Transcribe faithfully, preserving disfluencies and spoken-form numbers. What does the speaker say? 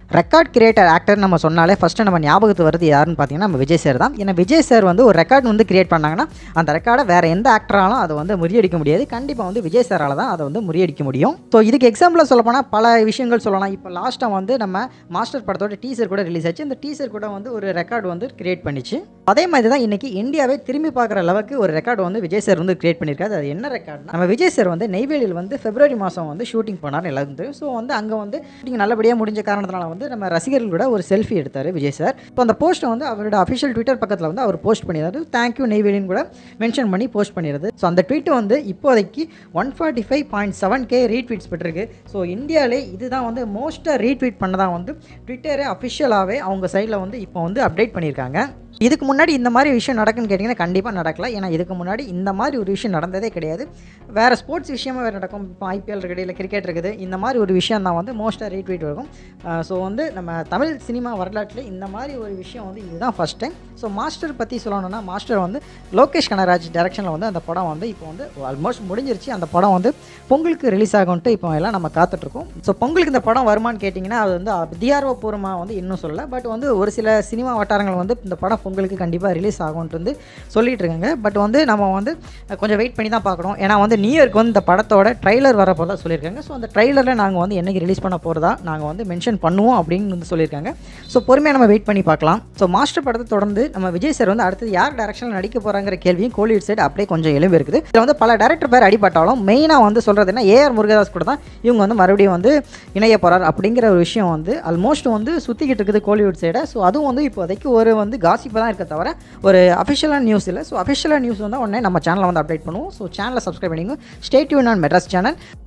Record creator actor நம்ம சொன்னாலே first நம்ம ஞாபகத்து வருது யாருன்னு பார்த்தீங்கன்னா நம்ம விஜய் சார் தான். ஏன்னா விஜய் சார் வந்து ஒரு ரெக்கார்ட் வந்து கிரியேட் பண்ணாங்கன்னா அந்த ரெக்கார்டை வேறு எந்த ஆக்டராலும் அதை வந்து முறியடிக்க முடியாது. கண்டிப்பாக வந்து விஜய் சாரால் தான் அதை வந்து முறியடிக்க முடியும். ஸோ இதுக்கு எக்ஸாம்பிளாக சொல்லப்போனால் பல விஷயங்கள் சொல்லலாம். இப்போ லாஸ்ட்டாக வந்து நம்ம மாஸ்டர் படத்தோட டீசர் கூட ரிலீஸ் ஆச்சு. இந்த டீசர் கூட வந்து ஒரு ரெக்கார்டு வந்து கிரியேட் பண்ணிச்சு. அதே மாதிரி தான் இன்றைக்கி இந்தியாவே திரும்பி பார்க்குற அளவுக்கு ஒரு ரெக்கார்டு வந்து விஜய் சார் வந்து கிரியேட் பண்ணியிருக்காரு. அது என்ன ரெக்கார்ட்னா, நம்ம விஜய் சார் வந்து நெய்வேலியில் வந்து பிப்ரவரி மாதம் வந்து ஷூட்டிங் போனார் எல்லாரும் தெரியும். ஸோ வந்து அங்கே வந்து ஷூட்டிங் நல்லபடியாக முடிஞ்ச காரணத்தினால வந்து நம்ம ரசிகர்கள் கூட ஒரு செல்ஃபி எடுத்தார் விஜய் சார். இப்போ அந்த போஸ்ட்டை வந்து அவரோட அஃபிஷியல் ட்விட்டர் பக்கத்தில் வந்து அவர் போஸ்ட் பண்ணிடுறாரு. தேங்க்யூ நெய்வேலின்னு கூட மென்ஷன் பண்ணி போஸ்ட் பண்ணிடுறது. ஸோ அந்த ட்வீட் வந்து இப்போதைக்கு one forty five point seven K retweets பெற்றிருக்கு. ஸோ இந்தியாவிலே இதுதான் வந்து மோஸ்ட்டாக ரீட்வீட் பண்ணதான் வந்து ட்விட்டரே அஃபிஷியலாகவே அவங்க சைடில் வந்து இப்போ வந்து அப்டேட் பண்ணியிருக்காங்க. இதுக்கு முன்னாடி இந்த மாதிரி விஷயம் நடக்குன்னு கேட்டிங்கன்னா கண்டிப்பாக நடக்கல. ஏன்னா இதுக்கு முன்னாடி இந்த மாதிரி ஒரு விஷயம் நடந்ததே கிடையாது. வேறு ஸ்போர்ட்ஸ் விஷயமாக வேறு நடக்கும். இப்போ ஐபிஎல் இருக்குது, இல்லை கிரிக்கெட் இருக்குது. இந்த மாதிரி ஒரு விஷயம் தான் வந்து மோஸ்ட்டாக ரீட்வீட் இருக்கும். ஸோ வந்து நம்ம தமிழ் சினிமா வரலாற்றில் இந்த மாதிரி ஒரு விஷயம் வந்து இதுதான் ஃபஸ்ட் டைம். ஸோ மாஸ்டர் பற்றி சொல்லணும்னா, மாஸ்டர் வந்து லோகேஷ் கனகராஜ் டைரக்ஷனில் வந்து அந்த படம் வந்து இப்போ வந்து ஆல்மோஸ்ட் முடிஞ்சிருச்சு. அந்த படம் வந்து பொங்கலுக்கு ரிலீஸ் ஆகும்ட்டு இப்போ எல்லாம் நம்ம காத்துட்ருக்கோம். ஸோ பொங்கலுக்கு இந்த படம் வருமானு கேட்டிங்கன்னா அது வந்து அதிகாரப்பூர்வமாக வந்து இன்னும் சொல்லலை. பட் வந்து ஒரு சில சினிமா வட்டாரங்கள் வந்து இந்த படம் பொங்கலுக்கு கண்டிப்பாக ரிலீஸ் ஆகும்ட்டு வந்து சொல்லிட்டு இருக்காங்க. பட் வந்து நம்ம வந்து கொஞ்சம் வெயிட் பண்ணி தான் பார்க்கணும். ஏன்னா வந்து நியூ இயர்க்கு வந்து இந்த படத்தோட ட்ரைலர் வர போகிறதா சொல்லியிருக்காங்க. ஸோ அந்த ட்ரைலரில் நாங்கள் வந்து என்றைக்கு ரிலீஸ் பண்ண போகிறதா நாங்கள் வந்து மென்ஷன் பண்ணுவோம் அப்படின்னு வந்து சொல்லியிருக்காங்க. ஸோ பொறுமையாக நம்ம வெயிட் பண்ணி பார்க்கலாம். ஸோ மாஸ்டர் படத்தை தொடர்ந்து நம்ம விஜய் சார் வந்து அடுத்தது யார் டைரக்ஷனில் நடிக்க போகிறாங்கிற கேள்வியும் கோலிவுட் சைடு அப்படியே கொஞ்சம் எழும்பி இருக்குது. இதில் வந்து பல டேரக்டர் பேர் அடிபட்டாலும் மெயினாக வந்து சொல்கிறது என்ன, ஏஆர் முருகதாஸ் கூட தான் இவங்க வந்து மறுபடியும் வந்து இணைய போகிறார் அப்படிங்கிற ஒரு விஷயம் வந்து ஆல்மோஸ்ட் வந்து சுற்றிக்கிட்டு இருக்குது கோலிவுட் சைடை. ஸோ அதுவும் வந்து இப்போதைக்கு ஒரு வந்து காசிப்பாக தான் இருக்க தவிர ஒரு அஃபிஷியலான நியூஸ் இல்லை. ஸோ அஃபிஷியலான நியூஸ் வந்து உடனே நம்ம சேனலில் வந்து அப்டேட் பண்ணுவோம். ஸோ சேனலை சப்ஸ்கிரைப் பண்ணிங்க. Stay tune on Madras channel.